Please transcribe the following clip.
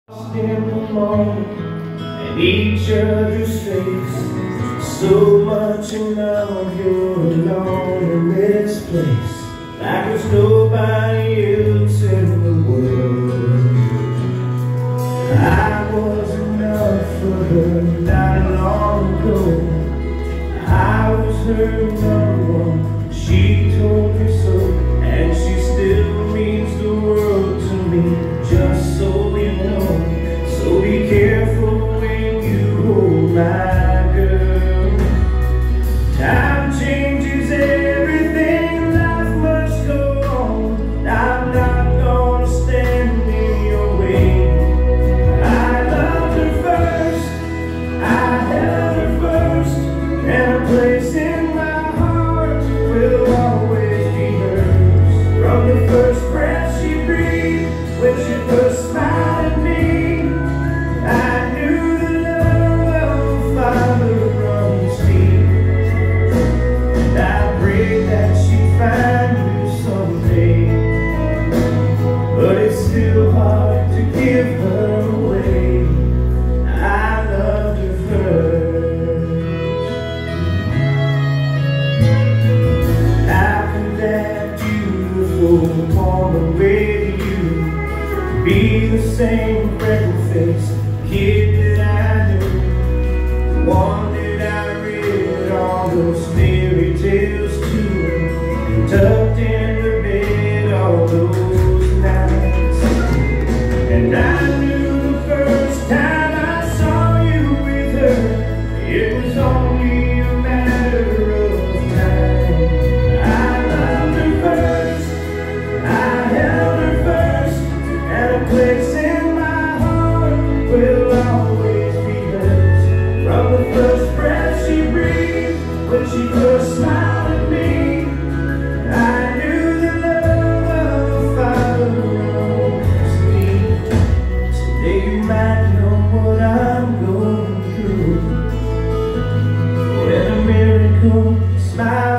In the moment and each other's face, so much and now you're alone in this place, like there's nobody else in the world. I was enough for her not long ago. I was her number one, she told me so, and she still means the world to me, just so you know. So be careful when you hold my girl. Time changes everything, life must go on. I'm not gonna stand in your way. I loved her first, I held her first, and a place in my heart will always be hers. From the first breath she breathed, when she first smiled at me, I knew the love of a father runs deep, and I prayed that she'd find you someday, but it's still hard to give her away. I loved her first. How could that beautiful woman with you be the same freckle-faced kid that I knew, the one that I read all those fairy tales to, and tucked into bed all those nights? And I knew the first time I saw you with her, it was only a matter of time. I loved her first, I held her first, and a place in my heart will always be hers. From the first breath she breathed, when she first smiled at me, I knew the love of a father runs deep. Someday you might know what I'm going through, when a miracle smiles